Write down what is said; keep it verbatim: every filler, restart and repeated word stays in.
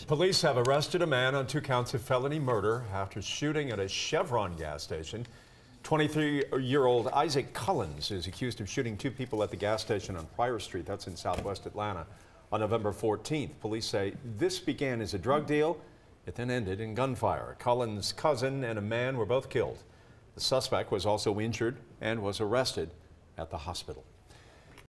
Police have arrested a man on two counts of felony murder after shooting at a Chevron gas station. twenty-three-year-old Isaac Collins is accused of shooting two people at the gas station on Pryor Street, that's in southwest Atlanta, on November fourteenth. Police say this began as a drug deal. It then ended in gunfire. Collins' cousin and a man were both killed. The suspect was also injured and was arrested at the hospital.